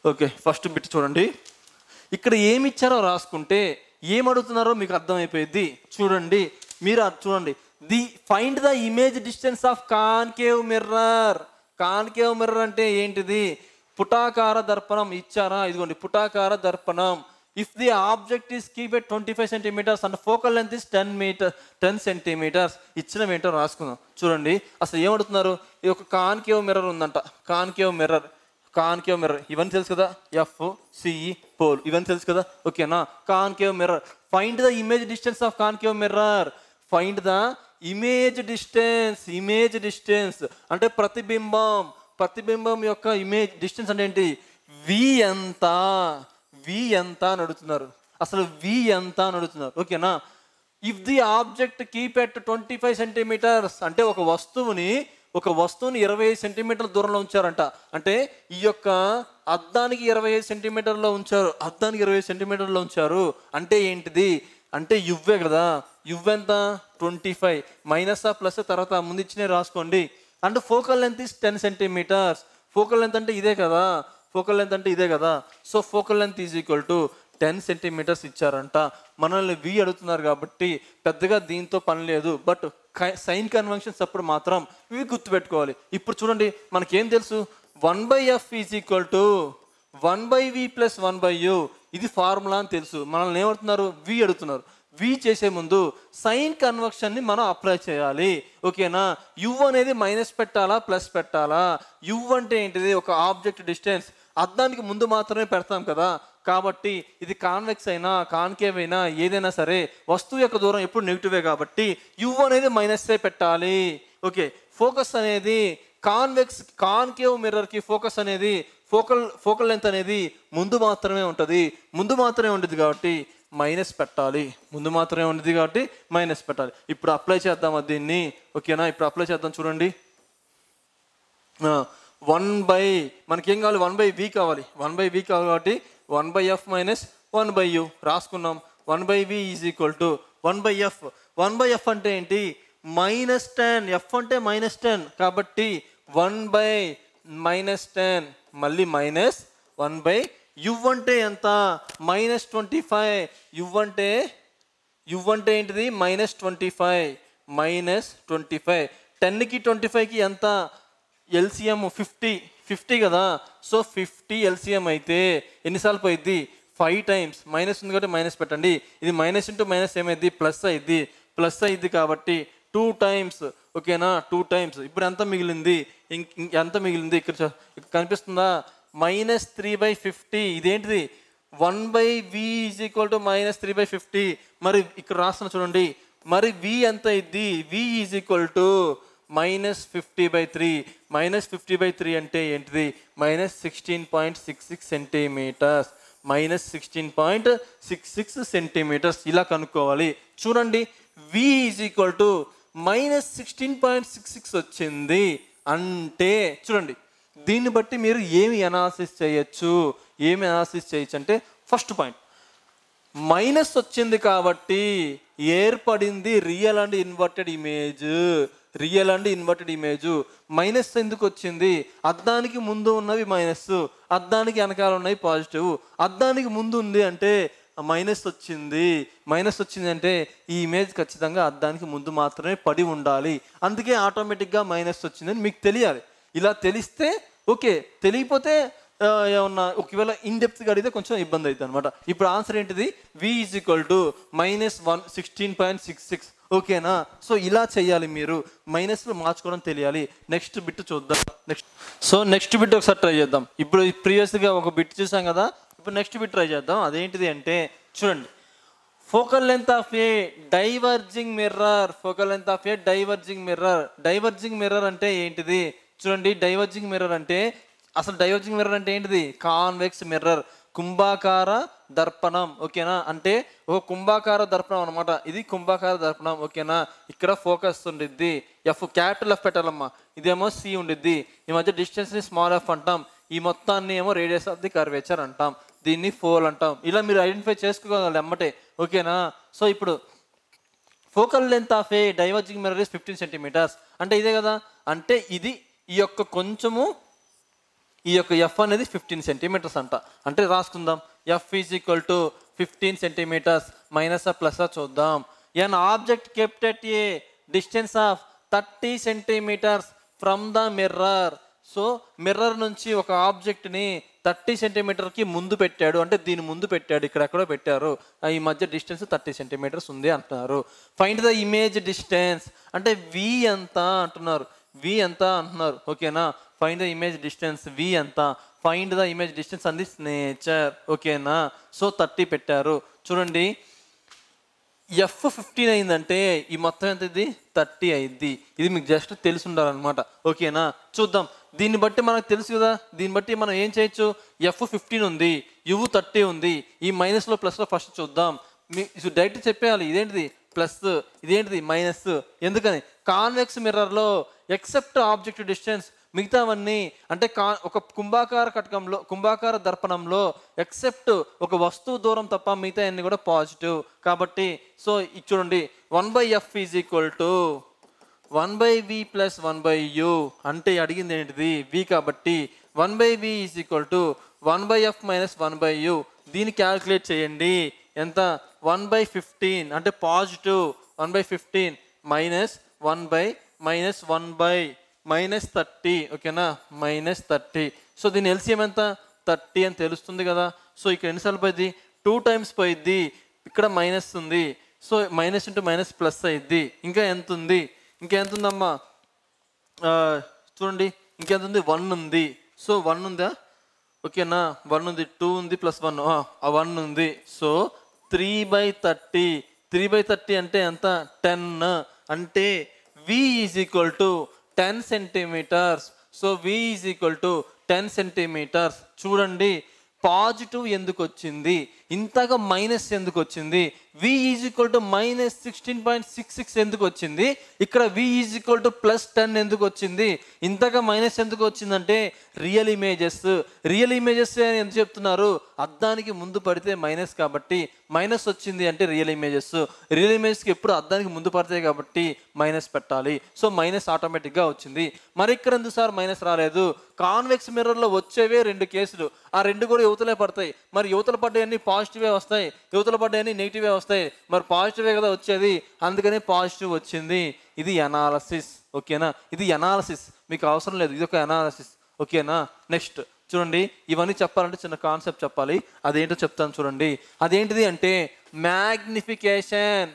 Okay, first bit చూడండి. ఇక్కడ ఏమి ఇచ్చారో రాసుకుంటే ఏమడుగుతున్నారో మీకు అర్థమైపోయింది. చూడండి, మీరు చూడండి, find the image distance of concave mirror. Concave mirror అంటే ఏంటిది? పుటాకార దర్పణం ఇచ్చారా? ఇదిగోండి పుటాకార దర్పణం. If the object is keep at 25 centimetres and focal length is 10 centimetres. ఇచ్చిన ఏంటో రాసుకుందాం. చూడండి అసలు ఏమడుగుతున్నారు. ఇది ఒక కాన్కేవ్ మిర్రర్ ఉందంట. కాన్కేవ్ మిర్రర్ ఇవన్నీ తెలుసు కదా, FCE పోల్ ఇవన్నీ తెలుసు కదా, ఓకేనా. Concave mirror, find the image distance of concave mirror. Find the image distance అంటే ప్రతిబింబం యొక్క ఇమేజ్ డిస్టెన్స్ అంటే ఏంటి? వి ఎంత అని అడుగుతున్నారు. అసలు వి ఎంత అని అడుగుతున్నారు, ఓకేనా. If the object keep at 25 centimetres అంటే ఒక వస్తువుని 25 సెంటీమీటర్ల దూరంలో ఉంచారంట. అంటే ఈ యొక్క అద్దానికి 25 సెంటీమీటర్లో ఉంచారు. అంటే ఏంటిది? అంటే యువ్వే కదా. యువ్వెంత? 25 మైనస్ ప్లస్ తర్వాత ముందు ఇచ్చినవి రాసుకోండి. And focal length is 10 centimetres. Focal length అంటే ఇదే కదా. So focal length is equal to 10 centimetres ఇచ్చారంట. మనల్ని వి అడుగుతున్నారు కాబట్టి పెద్దగా దీంతో పని లేదు. బట్ సైన్ కన్వెన్షన్స్ అప్పుడు మాత్రం ఇవి గుర్తుపెట్టుకోవాలి. ఇప్పుడు చూడండి, మనకేం తెలుసు? 1/f is equal to 1/v plus 1/u. ఇది ఫార్ములా అని తెలుసు. మనల్ని ఏమడుతున్నారు? వి అడుగుతున్నారు. వి చేసే ముందు సైన్ కన్వెన్షన్ని మనం అప్లై చేయాలి, ఓకేనా. యు అనేది మైనస్ పెట్టాలా ప్లస్ పెట్టాలా? యు అంటే ఏంటిది? ఒక ఆబ్జెక్ట్ డిస్టెన్స్. అద్దానికి ముందు మాత్రమే పెడతాం కదా. కాబట్టి ఇది కాన్వెక్స్ అయినా కాన్కేవ్ అయినా ఏదైనా సరే వస్తువు యొక్క దూరం ఎప్పుడు నెగిటివే కాబట్టి యు అనేది మైనస్సే పెట్టాలి. ఓకే, ఫోకస్ అనేది కాన్కేవ్ మిర్రర్కి ఫోకస్ అనేది ఫోకల్ లెంత్ అనేది ముందు మాత్రమే ఉంటుంది కాబట్టి మైనస్ పెట్టాలి. ఇప్పుడు అప్లై చేద్దాం దీన్ని, ఓకేనా. ఇప్పుడు అప్లై చేద్దాం. చూడండి, మనకేం కావాలి? 1/v కావాలి. కాబట్టి 1/f మైనస్ 1/u రాసుకున్నాం. 1/v is equal to 1/f. 1/f అంటే ఏంటి? -10. f అంటే -10 కాబట్టి 1/-10 మళ్ళీ మైనస్ 1/u అంటే ఎంత? -25. యు అంటే ఏంటిది? -25. 10కి 25కి ఎంత? ఎల్సిఎం 50 కదా. సో 50 ఎల్సిఎం అయితే ఎన్నిసార్లు పోయిద్ది? 5 టైమ్స్. మైనస్ ఉంది కాబట్టి మైనస్ పెట్టండి. ఇది మైనస్ ఇంటూ మైనస్ ఏమైంది? ప్లస్ అయింది కాబట్టి 2 టైమ్స్, ఓకేనా. 2 టైమ్స్. ఇప్పుడు ఎంత మిగిలింది? ఇక్కడ కనిపిస్తుందా? -3/50. ఇదేంటిది? 1/v is equal to -3/50. మరి ఇక్కడ రాస్తున్నా చూడండి. మరి v ఎంత అయింది? v is equal to -50/3. -50/3 అంటే ఏంటిది? -16.66 సెంటీమీటర్స్. -16.66 సెంటీమీటర్స్ ఇలా కనుక్కోవాలి. చూడండి, v ఈజ్ ఈక్వల్ టు -16.66 వచ్చింది. అంటే చూడండి, దీన్ని బట్టి మీరు ఏమి అనాలిసిస్ చేయొచ్చు అంటే ఫస్ట్ పాయింట్, మైనస్ వచ్చింది కాబట్టి ఏర్పడింది real and inverted image. Minus ఎందుకు వచ్చింది? అద్దానికి ముందు ఉన్నవి మైనస్, అద్దానికి వెనకాల ఉన్నవి పాజిటివ్. అద్దానికి ముందు ఉంది అంటే మైనస్ వచ్చింది అంటే ఈ ఇమేజ్ ఖచ్చితంగా అద్దానికి ముందు మాత్రమే పడి ఉండాలి. అందుకే ఆటోమేటిక్గా మైనస్ వచ్చిందని మీకు తెలియాలి. ఇలా తెలిస్తే ఓకే, తెలియకపోతే ఏమన్నా ఒకవేళ ఇన్డెప్త్గా అడిగితే కొంచెం ఇబ్బంది అవుతుంది అనమాట. ఇప్పుడు ఆన్సర్ ఏంటిది? v ఈజ్ ఈక్వల్ టు -16.66, ఓకేనా. సో ఇలా చేయాలి, మీరు మైనస్లో మార్చుకోవడం తెలియాలి. నెక్స్ట్ బిట్ చూద్దాం. నెక్స్ట్ బిట్ ఒకసారి ట్రై చేద్దాం. ఇప్పుడు ప్రీవియస్గా ఒక బిట్ చూసాం కదా, ఇప్పుడు నెక్స్ట్ బిట్ ట్రై చేద్దాం. అదేంటిది అంటే చూడండి, focal length of a diverging mirror అంటే ఏంటిది? చూడండి, డైవర్జింగ్ మిర్రర్ అంటే ఏంటిది? కాన్వెక్స్ మిర్రర్, కుంభాకార దర్పణం, ఓకేనా. అంటే ఒక కుంభాకార దర్పణం అనమాట. ఇది కుంభాకార దర్పణం, ఓకేనా. ఇక్కడ ఫోకస్ ఉండిద్ది, క్యాపిటల్ ఎఫ్ పెట్టాలమ్మా. ఇదేమో సి ఉండిద్ది. ఈ మధ్య డిస్టెన్స్ని స్మాల్ ఎఫ్ అంటాం. ఈ మొత్తాన్ని ఏమో రేడియస్ ఆఫ్ ది కర్వేచర్ అంటాం. దీన్ని ఫోల్ అంటాం. ఇలా మీరు ఐడెంటిఫై చేసుకోగలరు ఎమ్మటే, ఓకేనా. సో ఇప్పుడు focal length of a diverging mirror is 15 centimetres అంటే ఇదే కదా. అంటే ఇది ఈ యొక్క కొంచెము ఈ యొక్క ఎఫ్ అనేది 15 సెంటీమీటర్స్ అంట. అంటే రాసుకుందాం, F is equal to 15 centimetres minus plus చూద్దాం. An object kept at a distance of 30 centimetres from the mirror. So mirror నుంచి ఒక ఆబ్జెక్ట్ని 30 సెంటీమీటర్కి ముందు పెట్టాడు, అంటే దీని ముందు పెట్టాడు, ఇక్కడెక్కడో పెట్టారు, ఈ మధ్య డిస్టెన్స్ 30 సెంటీమీటర్స్ ఉంది అంటున్నారు. ఫైండ్ ద ఇమేజ్ డిస్టెన్స్ అంటే వి ఎంత అంటున్నారు, వి ఎంత అంటున్నారు. ఓకేనా, find the image distance v ఎంత, find the image distance on this nature. ఓకేనా, సో 30 పెట్టారు. చూడండి ఎఫ్ 15 అయిందంటే ఈ మొత్తం ఎంత, ఇది 30 అయింది. ఇది మీకు జస్ట్ తెలిసి ఉండాలన్నమాట. ఓకేనా, చూద్దాం. దీన్ని బట్టి మనకు తెలుసు కదా, దీన్ని బట్టి మనం ఏం చేయొచ్చు, ఎఫ్ 15 ఉంది, యు 30 ఉంది, ఈ మైనస్లో ప్లస్లో ఫస్ట్ చూద్దాం. మీకు డైరెక్ట్ చెప్పేయాలి, ఇదేంటిది ప్లస్, ఇదేంటిది మైనస్. ఎందుకని, కాన్వెక్స్ మిర్రర్లో ఎక్సెప్ట్ ఆబ్జెక్ట్ డిస్టెన్స్ మిగతావన్నీ అంటే ఒక కుంభాకార దర్పణంలో ఎక్సెప్ట్ ఒక వస్తువు దూరం తప్ప మిగతా అన్ని కూడా పాజిటివ్. కాబట్టి సో ఇది చూడండి, 1/f is equal to 1/v plus 1/u. అంటే అడిగింది ఏంటిది v, కాబట్టి 1/v is equal to 1/f minus 1/u. దీన్ని క్యాల్కులేట్ చేయండి, ఎంత 1/15 అంటే పాజిటివ్ 1/15 మైనస్ 1/-1/-30. ఓకేనా, -30. సో దీని ఎల్సిఎం ఎంత 30 అని తెలుస్తుంది కదా. సో ఇక్కడ ఎన్నిసార్లు పోయింది, 2 టైమ్స్ పోయిద్ది, ఇక్కడ మైనస్ ఉంది, so minus into minus plus అయింది. ఇంకా ఎంత ఉంది, ఇంకెంత ఉందమ్మా, చూడండి ఇంకెంత ఉంది, 1 ఉంది. సో 1 ఉందా, ఓకేనా, 1 ఉంది, 2 ఉంది ప్లస్ 1, 1 ఉంది. సో 3/30. 3/30 అంటే ఎంత, 10. అంటే v is equal to 10 centimetres. So v is equal to 10 centimetres. చూడండి పాజిటివ్ ఎందుకు వచ్చింది, ఇంతగా మైనస్ ఎందుకు వచ్చింది, v ఈజ్ ఈక్వల్ టు -16.66 ఎందుకు వచ్చింది, ఇక్కడ v ఈజ్ ఈక్వల్ టు +10 ఎందుకు వచ్చింది, ఇంతగా మైనస్ ఎందుకు వచ్చిందంటే రియల్ ఇమేజెస్ అని ఎందుకు చెప్తున్నారు, అద్దానికి ముందు పడితే మైనస్ కాబట్టి మైనస్ వచ్చింది అంటే రియల్ ఇమేజెస్కి ఎప్పుడు అద్దానికి ముందు పడతాయి కాబట్టి మైనస్ పెట్టాలి. సో మైనస్ ఆటోమేటిక్గా వచ్చింది. మరి ఇక్కడ ఎందుకు సార్ మైనస్ రాలేదు, కాన్వెక్స్ మిర్రర్లో వచ్చేవే 2 కేసులు, ఆ 2 కూడా యువతలే పడతాయి. మరి యువతల పడ్డాయన్నీ పాజిటివే వస్తాయి, యువతల పడ్డాయన్నీ నెగిటివే వస్తాయి. మరి పాజిటివే కదా వచ్చేది, అందుకనే పాజిటివ్ వచ్చింది. ఇది అనాలసిస్. ఓకేనా, ఇది అనాలసిస్, మీకు అవసరం లేదు, ఇది ఒక అనాలసిస్. ఓకేనా, నెక్స్ట్ చూడండి, ఇవన్నీ చెప్పాలంటే చిన్న కాన్సెప్ట్ చెప్పాలి, అదేంటో చెప్తాను చూడండి. అదేంటిది అంటే మ్యాగ్నిఫికేషన్.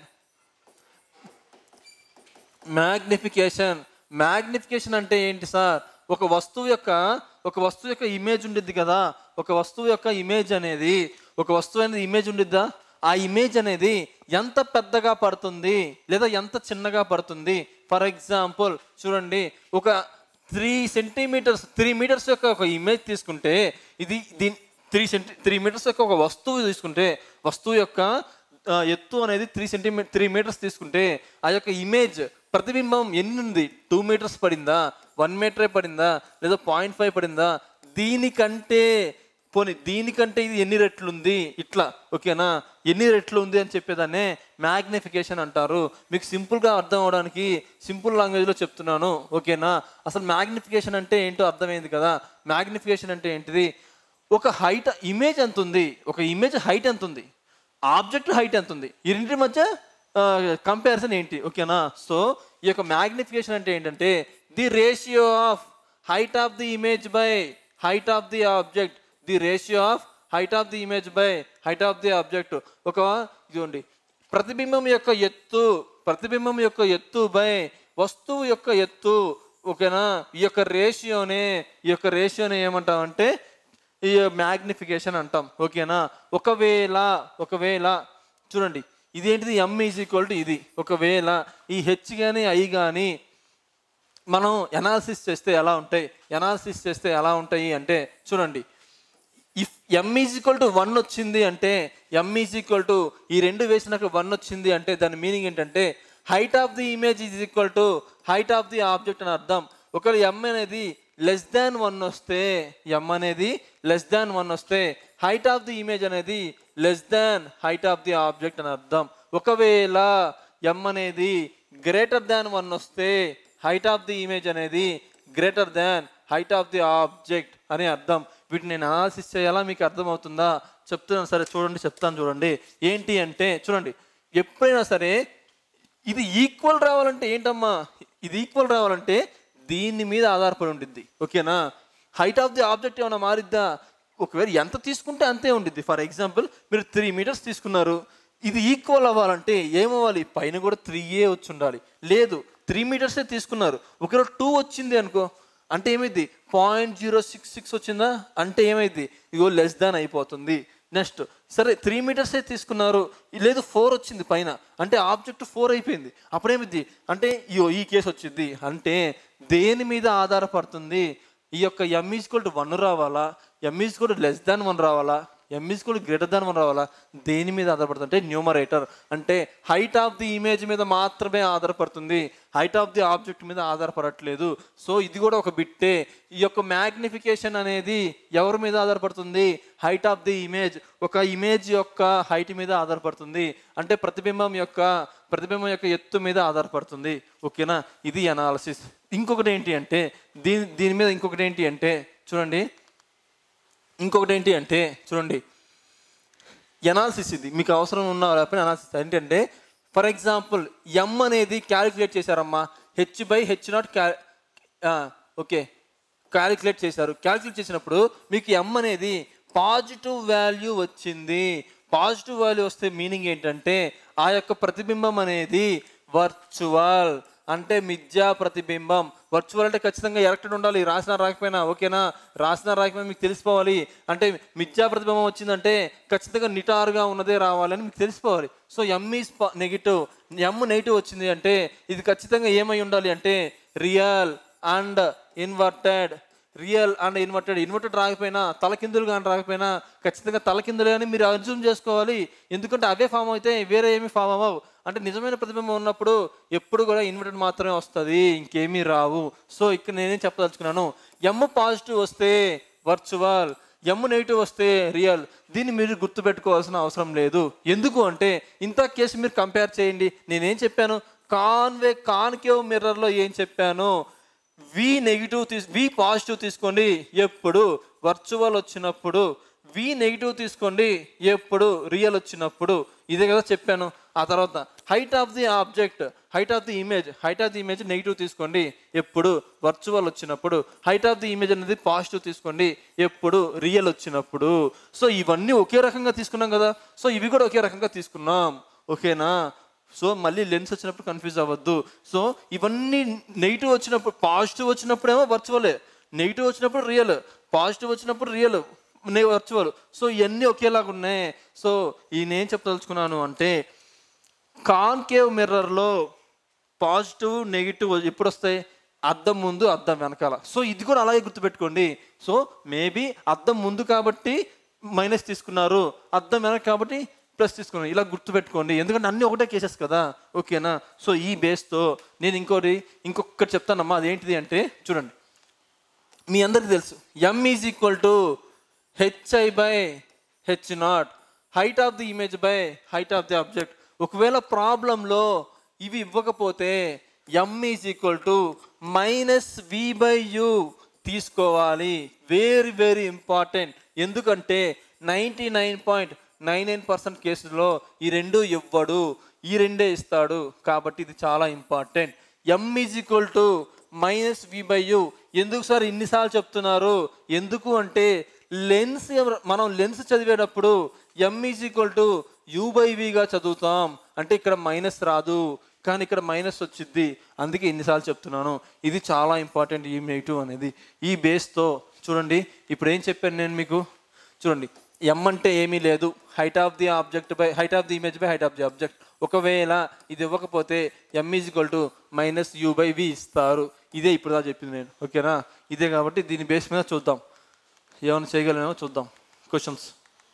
మ్యాగ్నిఫికేషన్ అంటే ఏంటి సార్, ఒక వస్తువు యొక్క ఇమేజ్ ఉండిద్ది కదా, ఒక వస్తువు అనేది ఇమేజ్ ఉండిద్దా, ఆ ఇమేజ్ అనేది ఎంత పెద్దగా పడుతుంది లేదా ఎంత చిన్నగా పడుతుంది. ఫర్ ఎగ్జాంపుల్ చూడండి, ఒక 3 మీటర్స్ యొక్క ఒక ఇమేజ్ తీసుకుంటే, ఇది 3 మీటర్స్ యొక్క ఒక వస్తువు తీసుకుంటే, వస్తువు యొక్క ఎత్తు అనేది 3 మీటర్స్ తీసుకుంటే, ఆ యొక్క ఇమేజ్ ప్రతిబింబం ఎన్ని ఉంది, 2 మీటర్స్ పడిందా, 1 మీటరే పడిందా, లేదా 0.5 పడిందా, దీనికంటే ఇది ఎన్ని రెట్లు ఉంది, ఇట్లా. ఓకేనా, ఎన్ని రెట్లు ఉంది అని చెప్పేదాన్నే మ్యాగ్నిఫికేషన్ అంటారు. మీకు సింపుల్గా అర్థం అవడానికి సింపుల్ లాంగ్వేజ్లో చెప్తున్నాను. ఓకేనా, అసలు మ్యాగ్నిఫికేషన్ అంటే ఏంటో అర్థమైంది కదా. మ్యాగ్నిఫికేషన్ అంటే ఏంటిది, ఒక ఇమేజ్ ఎంత ఉంది, ఒక ఇమేజ్ హైట్ ఎంత ఉంది, ఆబ్జెక్ట్ హైట్ ఎంత ఉంది, ఈ రెండింటి మధ్య కంపారిజన్ ఏంటి. ఓకేనా, సో ఈ యొక్క మ్యాగ్నిఫికేషన్ అంటే ఏంటంటే the ratio of height of the image by height of the object, the ratio of height of the image by height of the object. ఇదిగోండి, ప్రతిబింబం యొక్క ఎత్తు బై వస్తువు యొక్క ఎత్తు. ఓకేనా, ఈ యొక్క రేషియోనే ఏమంటామంటే ఈ మ్యాగ్నిఫికేషన్ అంటాం. ఓకేనా, ఒకవేళ చూడండి, ఇదేంటిది m ఈజ్ ఈక్వల్ టు ఇది. ఒకవేళ ఈ h కానీ i కానీ మనం ఎనాలిసిస్ చేస్తే ఎలా ఉంటాయి అంటే చూడండి, if m is equal to 1 వచ్చింది అంటే, m ఈజ్ ఈక్వల్ టు ఈ 2 వేసినాక 1 వచ్చింది అంటే దాని మీనింగ్ ఏంటంటే height of the image is equal to height of the object అని అర్థం. ఒకవేళ m అనేది <1 వస్తే హైట్ ఆఫ్ ది ఇమేజ్ అనేది హైట్ ఆఫ్ ది ఆబ్జెక్ట్ అని అర్థం. ఒకవేళ m అనేది greater than 1 వస్తే హైట్ ఆఫ్ ది ఇమేజ్ అనేది greater than height of the object అని అర్థం. వీటిని నేను అనాలిసిస్ చేయాలా, మీకు అర్థమవుతుందా చెప్తున్నాను. సరే చూడండి, చెప్తాను చూడండి. ఏంటి అంటే చూడండి, ఎప్పుడైనా సరే ఇది ఈక్వల్ రావాలంటే ఏంటమ్మా, ఇది ఈక్వల్ రావాలంటే దీని మీద ఆధారపడి ఉండిద్ది. ఓకేనా? హైట్ ఆఫ్ ది ఆబ్జెక్ట్ ఏమైనా మారిద్దా? ఒకవేళ ఎంత తీసుకుంటే అంతే ఉండిద్ది. ఫర్ ఎగ్జాంపుల్ మీరు 3 మీటర్స్ తీసుకున్నారు, ఇది ఈక్వల్ అవ్వాలంటే ఏమవ్వాలి, పైన కూడా 3 వచ్చి ఉండాలి. లేదు 3 మీటర్సే తీసుకున్నారు, ఒకవేళ 2 వచ్చింది అనుకో, అంటే ఏమైంది 0.066 వచ్చిందా అంటే ఏమైంది, ఇగో లెస్ దాన్ అయిపోతుంది. నెక్స్ట్ సరే 3 మీటర్సే తీసుకున్నారు, లేదు 4 వచ్చింది పైన, అంటే ఆబ్జెక్ట్ 4 అయిపోయింది. అప్పుడేమిద్ది అంటే ఈ కేసు వచ్చింది. అంటే దేని మీద ఆధారపడుతుంది, ఈ యొక్క m=1 రావాలా, m=<1 రావాలా, m=>1 రావాలా, దేని మీద ఆధారపడుతుంది అంటే న్యూమరేటర్, అంటే హైట్ ఆఫ్ ది ఇమేజ్ మీద మాత్రమే ఆధారపడుతుంది, హైట్ ఆఫ్ ది ఆబ్జెక్ట్ మీద ఆధారపడట్లేదు. సో ఇది కూడా ఒక బిట్టే. ఈ యొక్క మ్యాగ్నిఫికేషన్ అనేది ఎవరి మీద ఆధారపడుతుంది, హైట్ ఆఫ్ ది ఇమేజ్, ఒక ఇమేజ్ యొక్క హైట్ మీద ఆధారపడుతుంది, అంటే ప్రతిబింబం యొక్క ఎత్తు మీద ఆధారపడుతుంది. ఓకేనా? ఇది అనాలిసిస్. ఇంకొకటి ఏంటి అంటే దీని మీద ఇంకొకటి ఏంటి అంటే చూడండి, ఎనాలిసిస్ ఇది మీకు అవసరం ఉన్న లేకపోయినా అనాలిసిస్ ఏంటంటే, ఫర్ ఎగ్జాంపుల్ m అనేది క్యాలిక్యులేట్ చేశారమ్మా, h/h0 ఓకే క్యాలిక్యులేట్ చేశారు. క్యాలిక్యులేట్ చేసినప్పుడు మీకు m అనేది పాజిటివ్ వాల్యూ వచ్చింది. పాజిటివ్ వాల్యూ వస్తే మీనింగ్ ఏంటంటే ఆ యొక్క ప్రతిబింబం అనేది వర్చువల్, అంటే మిథ్యా ప్రతిబింబం. వర్చువల్ అంటే ఖచ్చితంగా ఎలక్ట్రెడ్ ఉండాలి, రాసిన రాకపోయినా. ఓకేనా? రాసిన రాకపోయినా మీకు తెలిసిపోవాలి. అంటే మిథ్యా ప్రతిబింబం వచ్చిందంటే ఖచ్చితంగా నిటారుగా ఉన్నదే రావాలని మీకు తెలిసిపోవాలి. So m is negative, m negative వచ్చింది అంటే ఇది ఖచ్చితంగా ఏమై ఉండాలి అంటే రియల్ అండ్ ఇన్వర్టెడ్. ఇన్వర్టెడ్ రాకపోయినా, తలకిందులుగా రాకపోయినా ఖచ్చితంగా తలకిందులే అని మీరు అజ్యూమ్ చేసుకోవాలి. ఎందుకంటే అవే ఫామ్ అయితే వేరే ఏమి ఫామ్ అవ్వవు. అంటే నిజమైన ప్రతిబింబం ఉన్నప్పుడు ఎప్పుడు కూడా ఇన్వర్టెడ్ మాత్రమే వస్తుంది, ఇంకేమీ రావు. సో ఇక్కడ నేనేం చెప్పదలుచుకున్నాను, m పాజిటివ్ వస్తే వర్చువల్, m నెగిటివ్ వస్తే రియల్. దీన్ని మీరు గుర్తుపెట్టుకోవాల్సిన అవసరం లేదు. ఎందుకు అంటే ఇంత కేసు మీరు కంపేర్ చేయండి. నేనేం చెప్పాను, కాన్కేవ్ మిర్రర్లో ఏం చెప్పాను, వి పాజిటివ్ తీసుకోండి ఎప్పుడు వర్చువల్ వచ్చినప్పుడు, వి నెగిటివ్ తీసుకోండి ఎప్పుడు రియల్ వచ్చినప్పుడు. ఇదే కదా చెప్పాను. ఆ తర్వాత height of the object, height of the image negative తీసుకోండి ఎప్పుడు వర్చువల్ వచ్చినప్పుడు, హైట్ ఆఫ్ ది ఇమేజ్ అనేది పాజిటివ్ తీసుకోండి ఎప్పుడు రియల్ వచ్చినప్పుడు. సో ఇవన్నీ ఒకే రకంగా తీసుకున్నాం కదా, సో ఇవి కూడా ఒకే రకంగా తీసుకున్నాం. ఓకేనా? సో మళ్ళీ లెన్స్ వచ్చినప్పుడు కన్ఫ్యూజ్ అవ్వద్దు. సో ఇవన్నీ నెగిటివ్ వచ్చినప్పుడు, పాజిటివ్ వచ్చినప్పుడేమో వర్చువలే, నెగిటివ్ వచ్చినప్పుడు రియల్, పాజిటివ్ వచ్చినప్పుడు రియల్, వర్చువల్. సో ఇవన్నీ ఒకేలాగా ఉన్నాయి. సో నేనేం చెప్పదలుచుకున్నాను అంటే కాన్కేవ్ మిర్రర్లో పాజిటివ్ నెగిటివ్ ఎప్పుడు వస్తాయి, అద్దం ముందు అద్దం వెనకాల. సో ఇది కూడా అలాగే గుర్తుపెట్టుకోండి. సో మేబీ అద్దం ముందు కాబట్టి మైనస్ తీసుకున్నారు, అద్దం వెనక కాబట్టి ప్లస్ తీసుకున్నాను, ఇలా గుర్తుపెట్టుకోండి. ఎందుకంటే అన్నీ ఒకటే కేసెస్ కదా. ఓకేనా? సో ఈ బేస్తో నేను ఇంకొకటి చెప్తానమ్మా. అదేంటిది అంటే చూడండి, మీ అందరికీ తెలుసు m h/h0, height of the image by height of the object. ఒకవేళ ప్రాబ్లంలో ఇవి ఇవ్వకపోతే m -v/u తీసుకోవాలి. Very very important. ఎందుకంటే 99.99% కేసులో ఈ రెండు ఇవ్వడు, ఈ రెండే ఇస్తాడు. కాబట్టి ఇది చాలా ఇంపార్టెంట్. m -v/u. ఎందుకు సార్ ఇన్నిసార్లు చెప్తున్నారు? ఎందుకు అంటే మనం లెన్స్ చదివేటప్పుడు m u/v చదువుతాం, అంటే ఇక్కడ మైనస్ రాదు, కానీ ఇక్కడ మైనస్ వచ్చింది. అందుకే ఇన్నిసార్లు చెప్తున్నాను. ఇది చాలా ఇంపార్టెంట్ ఈ నెగిటివ్ అనేది. ఈ బేస్తో చూడండి, ఇప్పుడు ఏం చెప్పాను నేను మీకు. చూడండి, m అంటే ఏమీ లేదు, height of the image by height of the object. ఒకవేళ ఇది ఇవ్వకపోతే m -u/v ఇస్తారు. ఇదే ఇప్పుడు దా చెప్పింది నేను. ఓకేనా? ఇదే కాబట్టి దీని బేస్ మీద చూద్దాం, ఏమైనా చేయగలమేమో చూద్దాం. క్వశ్చన్స్.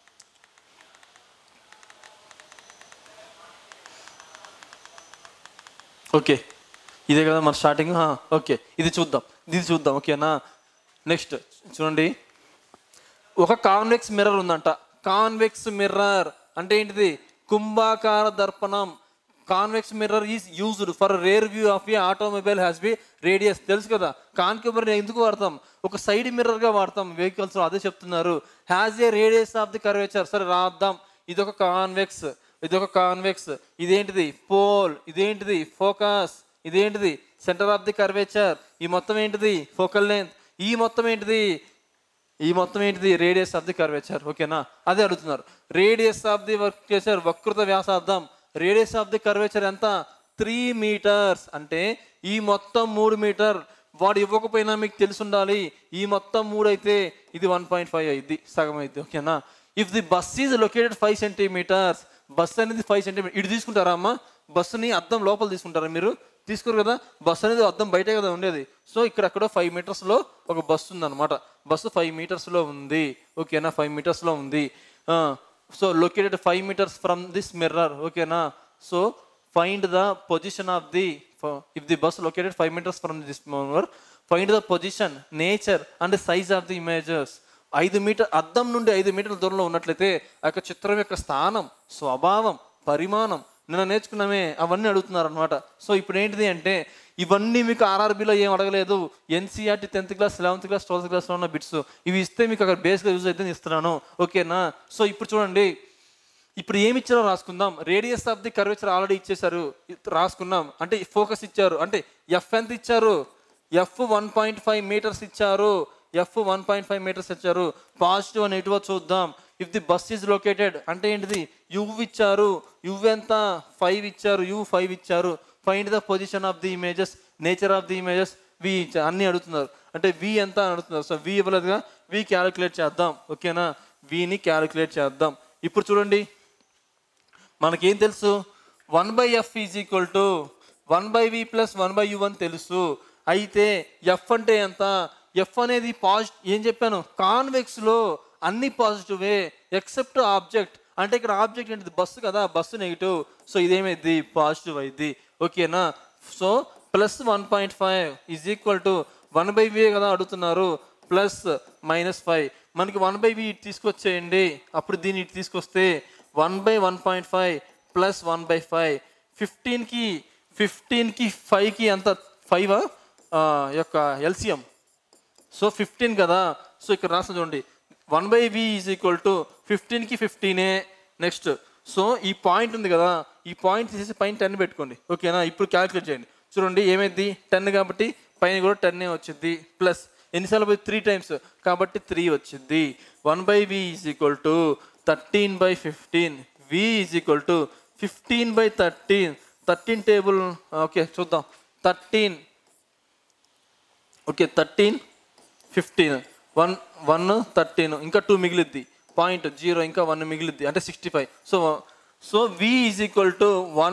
ఓకే, ఇదే కదా మన స్టార్టింగ్. ఓకే, ఇది చూద్దాం. ఓకేనా? నెక్స్ట్ చూడండి, ఒక కాన్వెక్స్ మిర్రర్ ఉందంట. కాన్వెక్స్ మిర్రర్ అంటే ఏంటిది? కుంభాకార దర్పణం. Convex mirror is used for rear view of a automobile has be radius. తెలుసు కదా, కాన్కేవ్ మిర్రర్ ఎందుకు వాడతాం? ఒక సైడ్ మిర్రర్గా వాడతాం వెహికల్స్లో, అదే చెప్తున్నారు. Has a radius of the curvature. సరే రాద్దాం, ఇదొక కాన్వెక్స్, ఇదొక కాన్వెక్స్, ఇదేంటిది పోల్, ఇదేంటిది ఫోకస్, ఇదేంటిది సెంటర్ ఆఫ్ ది కర్వేచర్, ఈ మొత్తం ఏంటిది ఫోకల్ లెంత్, ఈ మొత్తం ఏంటిది, ఈ మొత్తం ఏంటిది రేడియస్ ఆఫ్ ది కర్వేచర్. ఓకేనా, అదే అడుగుతున్నారు. రేడియస్ ఆఫ్ ది కర్వేచర్, వక్రత వ్యాసార్థం, రేడియస్ ఆఫ్ ది కర్వేచర్ ఎంత? 3 meters. అంటే ఈ మొత్తం 3 మీటర్. వాడు ఇవ్వకపోయినా మీకు తెలిసి ఉండాలి, ఈ మొత్తం 3 అయితే ఇది 1.5 అయింది, సగం అయింది. ఓకేనా. If the bus is located 5 centimeters, bus అనేది 5 centimeters. ఇటు తీసుకుంటారా అమ్మ? బస్సుని అద్దం లోపల తీసుకుంటారా మీరు? తీసుకోరు కదా, బస్సు అనేది అద్దం బయటే కదా ఉండేది. సో ఇక్కడెక్కడో 5 మీటర్స్లో ఒక బస్సు ఉందన్నమాట. బస్సు 5 మీటర్స్లో ఉంది. ఓకేనా, 5 మీటర్స్లో ఉంది. So located 5 meters from this mirror. ఓకేనా. So find the position of the, if the bus located 5 meters from this mirror, find the position, nature and size of the images. 5 metre అద్దం నుండి 5 మీటర్ల దూరంలో ఉన్నట్లయితే ఆ యొక్క చిత్రం యొక్క స్థానం, స్వభావం, పరిమాణం నిన్న నేర్చుకున్నామే, అవన్నీ అడుగుతున్నారు అనమాట. సో ఇప్పుడు ఏంటిది అంటే ఇవన్నీ మీకు ఆర్ఆర్బీలో ఏం అడగలేదు. NCERT 10th class, 11th class, 12th classలో ఉన్న బిట్స్ ఇవి ఇస్తే మీకు అక్కడ బేస్గా యూజ్ అయితే ఇస్తున్నాను. ఓకేనా. సో ఇప్పుడు చూడండి, ఇప్పుడు ఏమి ఇచ్చారో రాసుకుందాం. Radius of the curvature already ఇచ్చేసారు, రాసుకున్నాం. అంటే ఫోకస్ ఇచ్చారు, అంటే ఎఫ్ ఎంత ఇచ్చారు? ఎఫ్ 1.5 meters ఇచ్చారు. ఎఫ్ 1.5 meters ఇచ్చారు. పాజిటివ్ అని నెగిటివ్ చూద్దాం. If the bus is located అంటే ఏంటిది? యు ఇచ్చారు. యు ఎంత? 5 ఇచ్చారు. యు 5 ఇచ్చారు. Find the position of the images, nature of the images, v అన్నీ అడుగుతున్నారు. అంటే వి ఎంత అని అడుగుతున్నారు. సో వి ఇవ్వలేదుగా, వి క్యాలిక్యులేట్ చేద్దాం. ఓకేనా, విని క్యాలిక్యులేట్ చేద్దాం. ఇప్పుడు చూడండి, మనకేం తెలుసు? 1/f is equal to 1/v plus 1/u అని తెలుసు. అయితే ఎఫ్ అంటే ఎంత? ఎఫ్ అనేది ఏం చెప్పాను? కాన్వెక్స్లో అన్ని పాజిటివే ఎక్సెప్ట్ ఆబ్జెక్ట్. అంటే ఇక్కడ ఆబ్జెక్ట్ ఏంటిది? బస్సు కదా, బస్సు నెగిటివ్. సో ఇదేమైంది? పాజిటివ్ అయింది. ఓకేనా. So plus 1.5 is equal to 1/v కదా అడుగుతున్నారు, ప్లస్ -5. మనకి 1/v తీసుకొచ్చేయండి. అప్పుడు దీన్ని ఇటు తీసుకొస్తే 1/1.5 ప్లస్ 1/5. 15కి 5కి ఎంత? 5 యొక్క ఎల్సిఎం. సో 15 కదా. సో ఇక్కడ రాసిన చూడండి, 1/v ఈజ్ ఈక్వల్ టు 15కి 15. నెక్స్ట్ సో ఈ పాయింట్ ఉంది కదా, ఈ పాయింట్ తీసేసి పైన 10 పెట్టుకోండి. ఓకేనా. ఇప్పుడు క్యాలిక్యులేట్ చేయండి. చూడండి ఏమైంది? 10 కాబట్టి పైన కూడా 10 వచ్చింది. ప్లస్ ఎన్నిసార్లు పోయి 3 times కాబట్టి 3 వచ్చింది. 1/v is equal to 13/15. v is equal to 15/13. 13 table okay చూద్దాం. 13 ఓకే 13 15 1 13 ఇంకా 2 మిగిలిద్ది. 0.0 ఇంకా 1 మిగిలిద్ది, అంటే 65. So v is equal to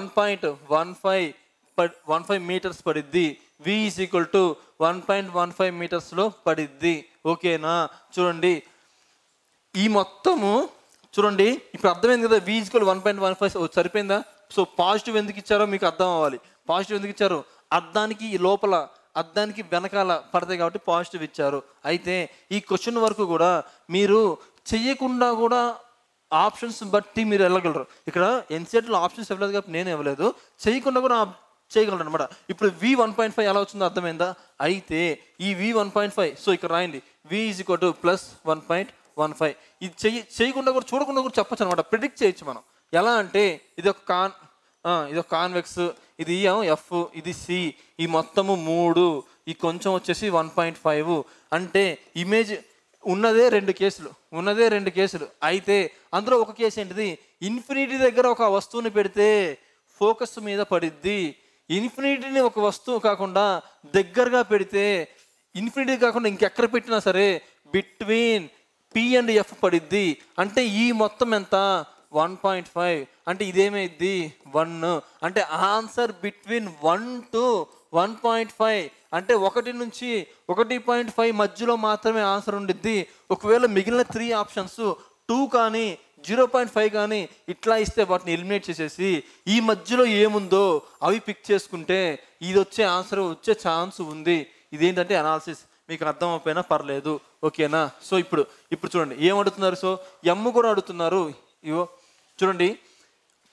1.15 meters పడిద్ది. v ఈజ్ ఈక్వల్ టు 1.15 metersలో పడిద్ది. ఓకేనా. చూడండి ఈ మొత్తము చూడండి, ఇప్పుడు అర్థమైంది కదా, v ఈజ్ ఈక్వల్ 1.15 సరిపోయిందా? సో పాజిటివ్ ఎందుకు ఇచ్చారో మీకు అర్థం అవ్వాలి. పాజిటివ్ ఎందుకు ఇచ్చారు? అద్దానికి లోపల, అద్దానికి వెనకాల పడతాయి కాబట్టి పాజిటివ్ ఇచ్చారు. అయితే ఈ క్వశ్చన్ వరకు కూడా మీరు చెయ్యకుండా కూడా ఆప్షన్స్ బట్టి మీరు వెళ్ళగలరు. ఇక్కడ ఎన్సీఆర్టీలో ఆప్షన్స్ ఇవ్వలేదు కాబట్టి నేను ఇవ్వలేదు, చేయకుండా కూడా చేయగలరు అనమాట. ఇప్పుడు v 1.5 ఎలా వచ్చిందో అర్థమైందా? అయితే ఈ v 1.5 సో ఇక్కడ రాయండి, v is equal to plus 1.15. ఇది చేయకుండా కూడా చూడకుండా కూడా చెప్పచ్చు అనమాట, ప్రిడిక్ట్ చేయొచ్చు మనం. ఎలా అంటే ఇది ఒక కాన్వెక్స్, ఇది ఎఫ్, ఇది సి, ఈ మొత్తము 3, ఈ కొంచెం వచ్చేసి 1.5. అంటే ఇమేజ్ ఉన్నదే 2 కేసులు. అయితే అందులో ఒక కేసు ఏంటిది? ఇన్ఫినిటీ దగ్గర ఒక వస్తువుని పెడితే ఫోకస్ మీద పడిద్ది. ఇన్ఫినిటీని ఒక వస్తువు కాకుండా దగ్గరగా పెడితే, ఇన్ఫినిటీ కాకుండా ఇంకెక్కడ పెట్టినా సరే బిట్వీన్ పి అండ్ ఎఫ్ పడిద్ది. అంటే ఈ మొత్తం ఎంత? 1.5. అంటే ఇదేమైద్ది? 1. అంటే ఆన్సర్ బిట్వీన్ 1 to 1.5. అంటే 1 నుంచి 1.5 మధ్యలో మాత్రమే ఆన్సర్ ఉండిద్ది. ఒకవేళ మిగిలిన 3 ఆప్షన్స్ 2 కానీ 0.5 కానీ ఇట్లా ఇస్తే వాటిని ఎలిమినేట్ చేసేసి ఈ మధ్యలో ఏముందో అవి పిక్ చేసుకుంటే ఇది వచ్చే ఆన్సర్ వచ్చే ఛాన్స్ ఉంది. ఇదేంటంటే అనాలిసిస్. మీకు అర్థం అయిపోయినా పర్లేదు. ఓకేనా. సో ఇప్పుడు చూడండి ఏం అడుగుతున్నారు. సో ఎమ్ కూడా అడుగుతున్నారు. ఇవో చూడండి,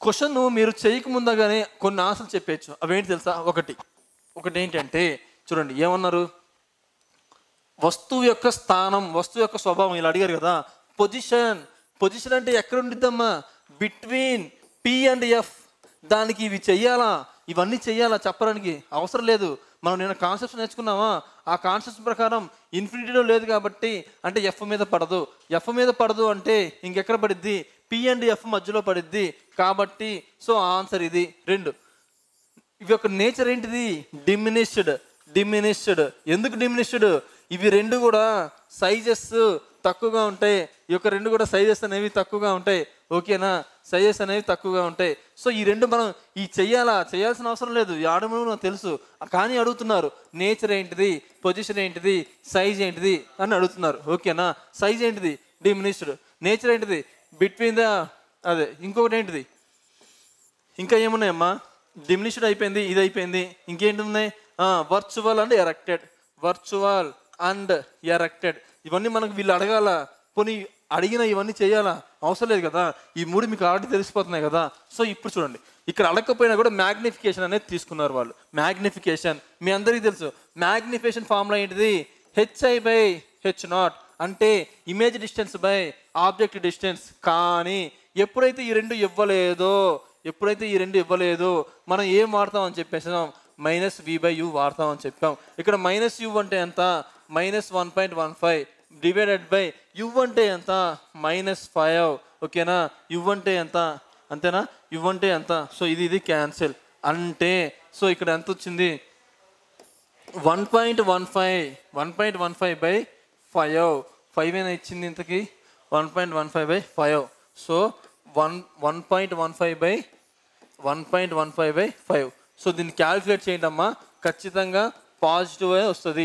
క్వశ్చన్ మీరు చేయకముందగానే కొన్ని ఆన్సర్లు చెప్పచ్చు. అవేంటి తెలుసా? ఒకటి ఏంటంటే చూడండి ఏమన్నారు, వస్తువు యొక్క స్థానం, వస్తువు యొక్క స్వభావం ఇలా అడిగారు కదా. పొజిషన్ అంటే ఎక్కడ ఉండిద్దమ్మా? Between P and F. దానికి ఇవన్నీ చెయ్యాలా చెప్పడానికి అవసరం లేదు. మనం నేను కాన్సెప్ట్స్ నేర్చుకున్నామా, ఆ కాన్సెప్ట్స్ ప్రకారం ఇన్ఫినిటీలో లేదు కాబట్టి అంటే ఎఫ్ మీద పడదు అంటే ఇంకెక్కడ పడిద్ది? పి అండ్ ఎఫ్ మధ్యలో పడిద్ది కాబట్టి సో ఆన్సర్ ఇది. 2, ఇవి యొక్క నేచర్ ఏంటిది? డిమినిష్డ్. ఎందుకు డిమినిష్డ్? ఇవి 2 కూడా సైజెస్ తక్కువగా ఉంటాయి. ఈ యొక్క 2 కూడా సైజెస్ అనేవి తక్కువగా ఉంటాయి. ఓకేనా? సైజెస్ అనేవి తక్కువగా ఉంటాయి. సో ఈ 2 మనం చేయాల్సిన అవసరం లేదు, ఈ ఆడమని నాకు తెలుసు. కానీ అడుగుతున్నారు నేచర్ ఏంటిది, పొజిషన్ ఏంటిది, సైజ్ ఏంటిది అని అడుగుతున్నారు. ఓకేనా? సైజ్ ఏంటిది? డిమినిష్డ్. నేచర్ ఏంటిది? బిట్వీన్ అదే. ఇంకొకటి ఏంటిది? ఇంకా ఏమున్నాయమ్మా? డిమినిష్డ్ అయిపోయింది, ఇది అయిపోయింది. ఇంకేంటి ఉన్నాయి? Virtual and erected. ఇవన్నీ మనకు వీళ్ళు అడగాల, పోనీ అడిగిన ఇవన్నీ చేయాలా? అవసరం లేదు కదా. ఈ 3 మీకు ఆల్రెడీ తెలిసిపోతున్నాయి కదా. సో ఇప్పుడు చూడండి, ఇక్కడ అడగకపోయినా కూడా మ్యాగ్నిఫికేషన్ అనేది తీసుకున్నారు వాళ్ళు. మ్యాగ్నిఫికేషన్ మీ అందరికీ తెలుసు. మ్యాగ్నిఫికేషన్ ఫార్ములా ఏంటిది? HI/H0 అంటే image distance by object distance. కానీ ఎప్పుడైతే ఈ రెండు ఇవ్వలేదో మనం ఏం వాడతాం అని చెప్పేసాం? -v/u వాడతాం అని చెప్పాం. ఇక్కడ -u అంటే ఎంత? -1.15 డివైడెడ్ బై u అంటే ఎంత? -5. ఓకేనా? u అంటే ఎంత? అంతేనా? u అంటే ఎంత? సో ఇది క్యాన్సిల్ అంటే సో ఇక్కడ ఎంత వచ్చింది? 1.15/5 5 అయినా ఇచ్చింది ఇంతకి. 1.15/5. సో 1.15/5. సో దీన్ని క్యాలిక్యులేట్ చేయండి అమ్మా. ఖచ్చితంగా పాజిటివ్ వస్తుంది.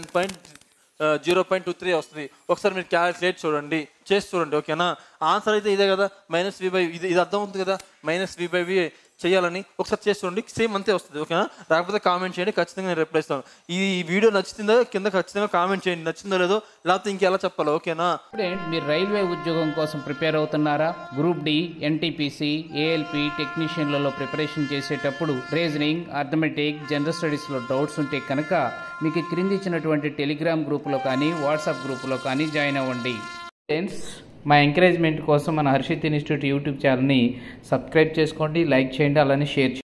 0.23 వస్తుంది. ఒకసారి మీరు క్యాలిక్యులేట్ చేసి చూడండి. ఓకేనా? ఆన్సర్ అయితే ఇదే కదా, -v/v. ఇది అర్థం అవుతుంది కదా, -v/v చేయాలని. ఒకసారి చేసి చూడండి, సేమ్ అంతే వస్తుంది. ఓకేనా? రాకపోతే కామెంట్ చేయండి, ఖచ్చితంగా నేను రిప్లై ఇస్తాను. ఈ వీడియో నచ్చుతుందో కింద ఖచ్చితంగా కామెంట్ చేయండి, నచ్చిందో లేదో, లేకపోతే ఇంకెలా చెప్పాలో. ఓకేనా? మీరు రైల్వే ఉద్యోగం కోసం ప్రిపేర్ అవుతున్నారా? గ్రూప్ డి, ఎన్టీపీసీ, ఏఎల్పి టెక్నీషియన్లలో ప్రిపరేషన్ చేసేటప్పుడు రీజనింగ్, అర్థమెటిక్, జనరల్ స్టడీస్లో డౌట్స్ ఉంటే కనుక మీకు క్రింది ఇచ్చినటువంటి టెలిగ్రామ్ గ్రూపులో కానీ వాట్సాప్ గ్రూపులో కానీ జాయిన్ అవ్వండి. ఫ్రెండ్స్, మా ఎంకరేజ్మెంట్ కోసం మన హర్షిత్ ఇన్స్టిట్యూట్ యూట్యూబ్ ఛానల్ని సబ్స్క్రైబ్ చేసుకోండి, లైక్ చేయండి, అలానే షేర్ చేయండి.